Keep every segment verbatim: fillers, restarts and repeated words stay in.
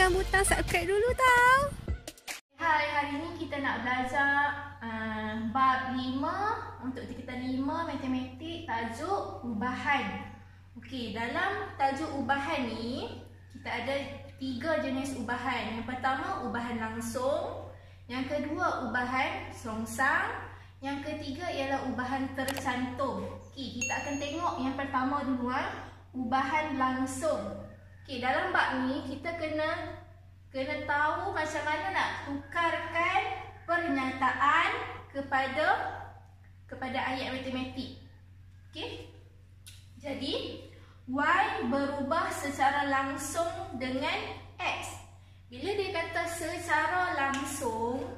tekan butang subscribe dulu tau. Hai, hari ni kita nak belajar uh, bab lima untuk tingkatan lima matematik, tajuk ubahan. Okey, dalam tajuk ubahan ni kita ada tiga jenis ubahan. Yang pertama ubahan langsung, yang kedua ubahan songsang, yang ketiga ialah ubahan tercantum. Okey, kita akan tengok yang pertama duluan, ubahan langsung. Okey, dalam bab ni kita kena kena tahu macam mana nak tukarkan pernyataan kepada kepada ayat matematik. Okey. Jadi y berubah secara langsung dengan x. Bila dia kata secara langsung,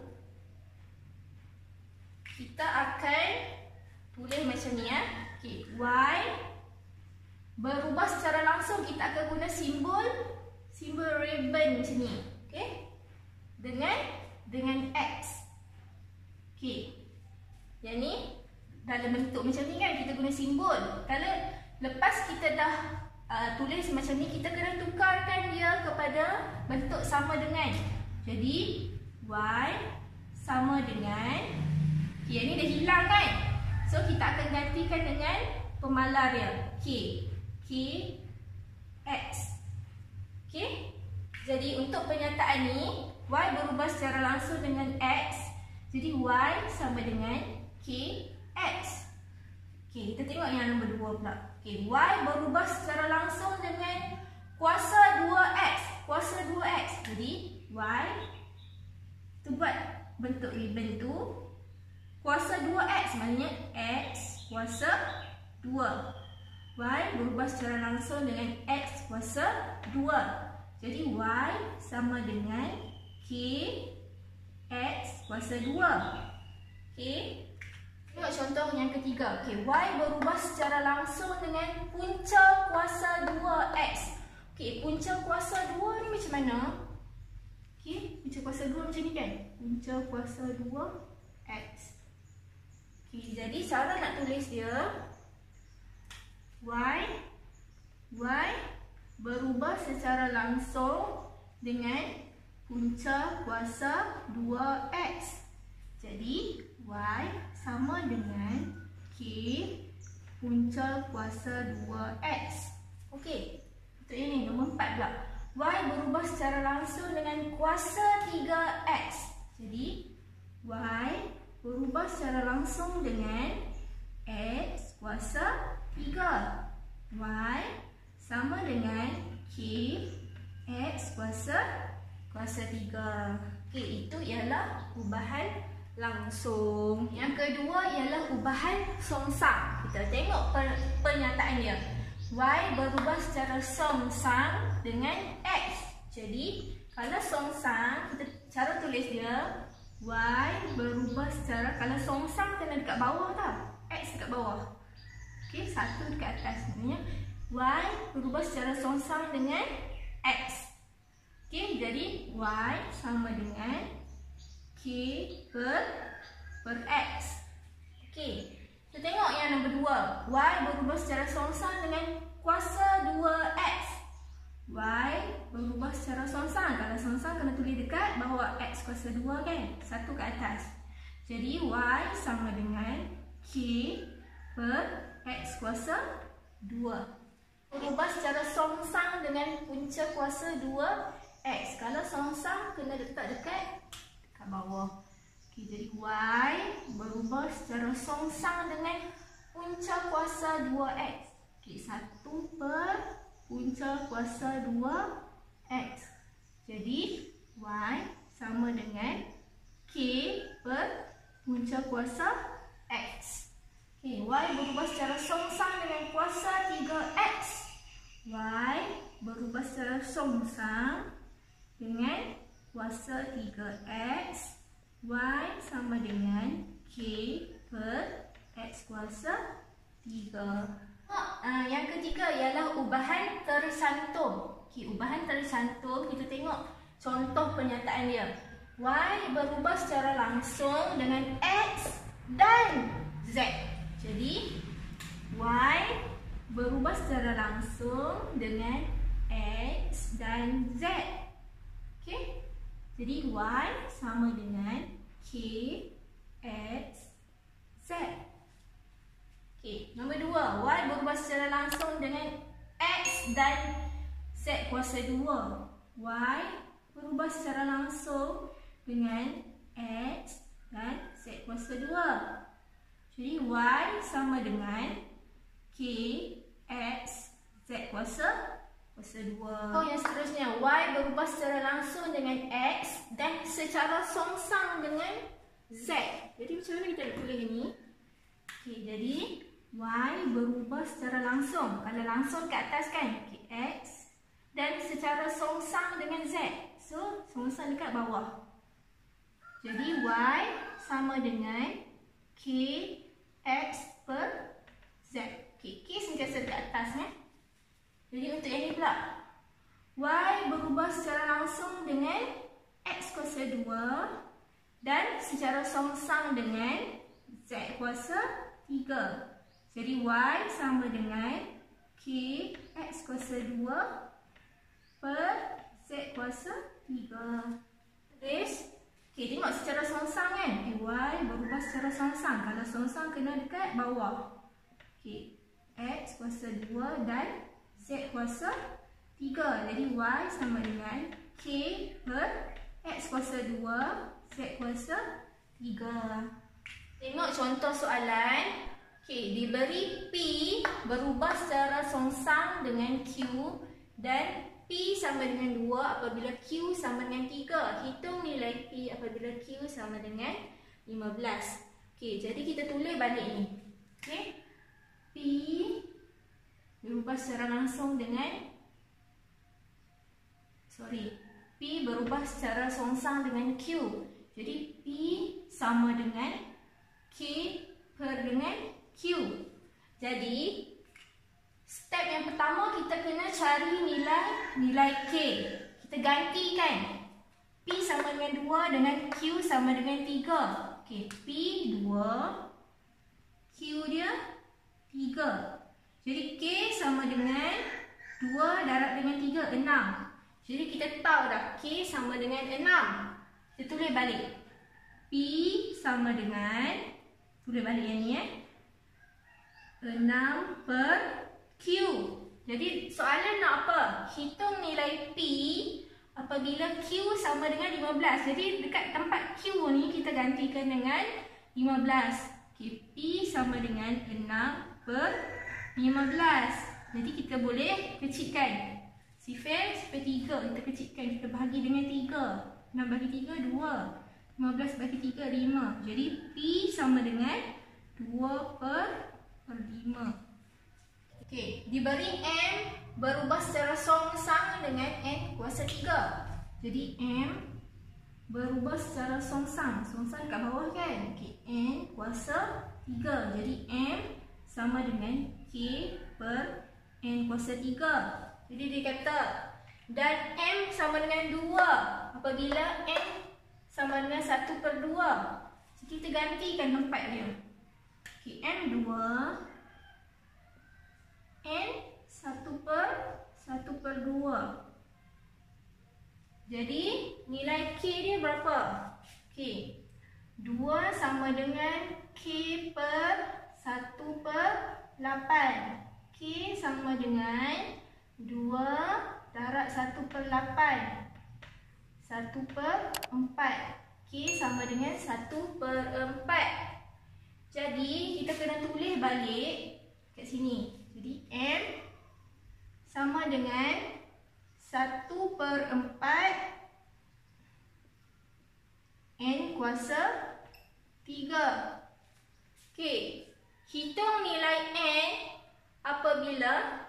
kita akan tulis macam ni ya. Okey, y berubah secara langsung, kita akan guna simbol simbol ribbon macam ni. Okey. Dengan dengan x. Okey. Yang ni dalam bentuk macam ni kan, kita guna simbol. Kalau lepas kita dah uh, tulis macam ni, kita kena tukarkan dia kepada bentuk sama dengan. Jadi y sama dengan, okay, yang ni dah hilang kan, so kita akan gantikan dengan pemalar dia k. K x. Okay. Jadi untuk pernyataan ni, y berubah secara langsung dengan x. Jadi y sama dengan k x. Okay, kita tengok yang nombor dua pula. Okay, y berubah secara langsung dengan kuasa dua x. Kuasa dua x. Jadi y, tu buat bentuk ribbon tu, kuasa dua x maknanya x kuasa dua. Y berubah secara langsung dengan x kuasa dua. Jadi y sama dengan k x kuasa dua. Okey. Tengok contoh yang ketiga. Okey, y berubah secara langsung dengan punca kuasa dua x. Okey, punca kuasa dua ni macam mana? Okey, punca kuasa dua macam ni kan? Punca kuasa dua x. Okey, jadi cara nak tulis dia, y y berubah secara langsung dengan punca kuasa dua x. Jadi y sama dengan k punca kuasa dua x. Okey. Untuk ini nombor empat pula. Y berubah secara langsung dengan kuasa tiga x. Jadi y berubah secara langsung dengan x kuasa tiga. Y sama dengan k x kuasa kuasa tiga. Okey, itu ialah ubahan langsung. Yang kedua ialah ubahan songsang. Kita tengok per, pernyataan dia. Y berubah secara songsang dengan x. Jadi kalau songsang, kita cara tulis dia, y berubah secara, kalau songsang kena dekat bawah tau, x dekat bawah. Okey, satu dekat atas. Maksudnya y berubah secara songsang dengan x. Okey, jadi y sama dengan k per per x. Okey, kita tengok yang nombor dua. Y berubah secara songsang dengan kuasa dua x. Y berubah secara songsang. Kalau songsang kena tulis dekat bawah, x kuasa dua kan, satu ke atas. Jadi y sama dengan k per x kuasa dua. Berubah secara songsang dengan punca kuasa dua x. Kalau songsang kena letak dekat dekat bawah. Okey, jadi y berubah secara songsang dengan punca kuasa dua x. Okey, satu per punca kuasa dua x. Jadi y sama dengan k per punca kuasa x. Okay, y berubah secara songsang dengan kuasa tiga x. Y berubah secara songsang dengan kuasa tiga x. Y sama dengan k per x kuasa tiga. Uh, yang ketiga ialah ubahan tercantum. Okay, ubahan tercantum, kita tengok contoh pernyataan dia. Y berubah secara langsung dengan x dan z. Jadi y berubah secara langsung dengan x dan z. Jadi Y sama dengan K X Z. Okey, nombor dua, Y berubah secara langsung dengan X dan Z kuasa dua. Y berubah secara langsung dengan X dan Z kuasa dua. Jadi Y sama dengan K X Z kuasa kuasa dua. Oh, yang seterusnya, Y berubah secara langsung dengan X dan secara songsang dengan Z. Jadi macam mana kita nak tulis ini? Okey, jadi Y berubah secara langsung. Kalau langsung ke atas kan, K X, dan secara songsang dengan Z. So, songsang dekat bawah. Jadi Y sama dengan K X per Z. Okay, K sentiasa ke atas eh. Jadi untuk yang ni pula, Y berubah secara langsung dengan X kuasa dua dan secara songsang dengan Z kuasa tiga. Jadi Y sama dengan K X kuasa dua per Z kuasa tiga. Terus, okay, tengok secara songsang kan. Okay, Y berubah secara songsang. Kalau songsang kena dekat bawah. Okay, X kuasa dua dan Z kuasa tiga. Jadi Y sama dengan K per X kuasa dua, Z kuasa tiga. Tengok contoh soalan. Okay, diberi P berubah secara songsang dengan Q dan P sama dengan dua apabila Q sama dengan tiga. Hitung nilai P apabila Q sama dengan lima belas. Okay, jadi kita tulis balik ni. Okay, P berubah secara langsung dengan Sorry P berubah secara songsang dengan Q. Jadi P sama dengan K per dengan Q. Jadi step yang pertama kita kena cari nilai nilai K. Kita gantikan. P sama dengan dua dengan Q sama dengan tiga. Okey, P dua, Q dia tiga. Jadi K sama dengan dua darab dengan tiga, enam. Jadi kita tahu dah K sama dengan enam. Kita tulis balik. P sama dengan, tulis balik yang ni eh, enam per Q. Jadi soalan nak apa? Hitung nilai P apabila Q sama dengan lima belas. Jadi dekat tempat Q ni kita gantikan dengan lima belas. Okay, P sama dengan enam per lima belas. Jadi kita boleh kecilkan. Sifar, sifar tiga. Kita kecilkan. Kita bahagi dengan tiga. enam bagi tiga, dua. lima belas bagi tiga, lima. Jadi P sama dengan dua per lima. Okey, diberi M berubah secara songsang dengan N kuasa tiga. Jadi M berubah secara songsang. Songsang kat bawah kan? Okey, N kuasa tiga. Jadi M sama dengan K per N kuasa tiga. Jadi dia kata, dan M sama dengan dua apabila N sama dengan satu per dua. Jadi kita gantikan tempat dia. Okay, M dua, N satu per satu per dua. Jadi nilai K dia berapa? Okay, dua sama dengan K per satu per lapan. K sama dengan dua darab satu per lapan. satu per empat. K sama dengan satu per empat. Jadi kita kena tulis balik kat sini. Jadi M sama dengan satu per empat N kuasa tiga. Okey, hitung nilai N apabila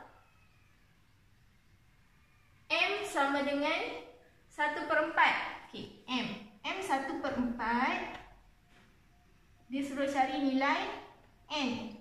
M sama dengan satu per empat. Okey, M. M satu per empat. Dia suruh cari nilai N.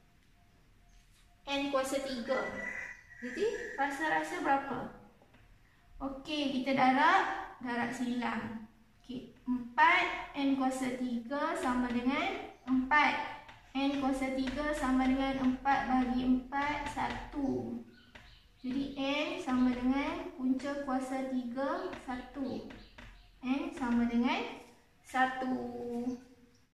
N kuasa tiga. Jadi rasa-rasa berapa? Okey, kita darab. Darab silang. Okey, empat N kuasa tiga sama dengan empat. N kuasa tiga sama dengan empat bagi empat, satu. Jadi N sama dengan punca kuasa tiga, satu. N sama dengan satu.